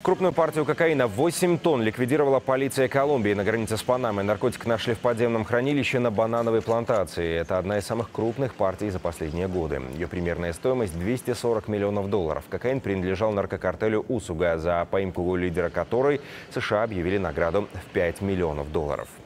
Крупную партию кокаина 8 тонн ликвидировала полиция Колумбии на границе с Панамой. Наркотик нашли в подземном хранилище на банановой плантации. Это одна из самых крупных партий за последние годы. Ее примерная стоимость – 240 миллионов долларов. Кокаин принадлежал наркокартелю «Усуга», за поимку лидера которой США объявили награду в 5 миллионов долларов.